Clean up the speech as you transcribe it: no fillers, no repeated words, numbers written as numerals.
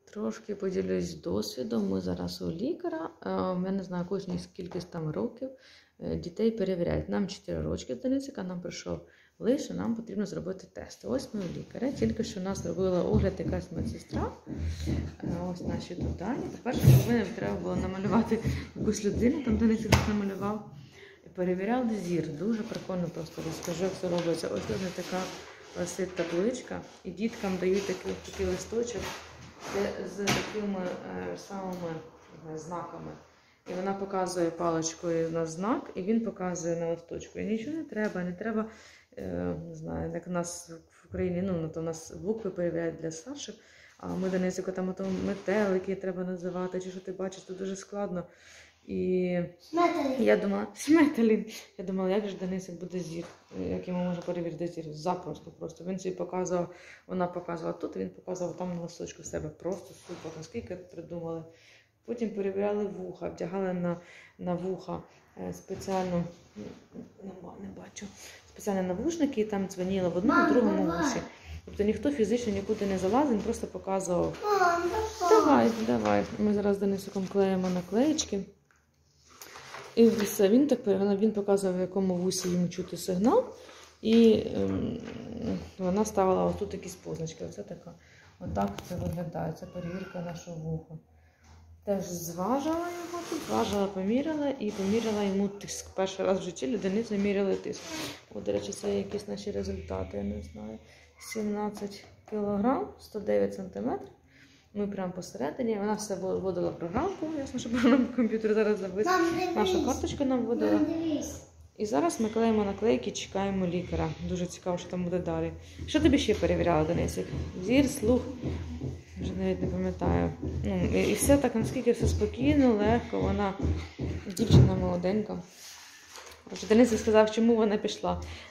Трошки поділюсь досвідом. Ми зараз у лікаря. Я не знаю, кожні кількість там років дітей перевіряють. Нам 4 рочки з Денисика, нам прийшов лист, що нам потрібно зробити тест. Ось ми у лікаря. Тільки що у нас зробила огляд якась медсестра. Ось наші тут дані. По-перше, треба було намалювати якусь людину, там Денисик намалював. І перевіряли зір. Дуже прикольно просто розкажу, як це робиться. Ось тут така висить табличка. І діткам дають такий листочок з такими самими знаками. І вона показує паличкою на знак, і він показує на листочку. І нічого не треба, не знаю, як у нас в Україні, то у нас букви перевіряють для старших, а ми Денисику там метелики треба називати, чи що ти бачиш, тут дуже складно. І я думала, Я думала, як же Денисик буде зір, як йому можна перевірити зір. Запросто просто. Він собі показував, вона показувала тут, він показував там на листочку в себе. Просто супер, наскільки придумали. Потім перевіряли вуха, вдягали на вуха спеціально, не бачу, спеціальні навушники, і там дзвонили в одному, в другому вусі. Тобто ніхто фізично нікуди не залазив, він просто показував. Давай. Ми зараз з Денисиком клеїмо наклеєчки. І все, він показував, в якому вусі йому чути сигнал. І вона ставила отут якісь позначки. Оце така. Отак це виглядає. Це перевірка нашого вуха. Теж зважила його тут, поміряла і поміряла йому тиск. Перший раз в житті людини заміряли тиск. От, до речі, це якісь наші результати, я не знаю. 17 кг, 109 см. Ми прямо посередині. Вона все вводила програмку. Ясно, що програму комп'ютер зараз завис. Нашу карточку нам вводила. І зараз ми клеїмо наклейки, чекаємо лікаря. Дуже цікаво, що там буде далі. Що тобі ще перевіряла, Денисик? Зір, слух? Вже навіть не пам'ятаю. І все так, наскільки все спокійно, легко. Вона дівчина молоденька. Денисик сказав, чому вона пішла.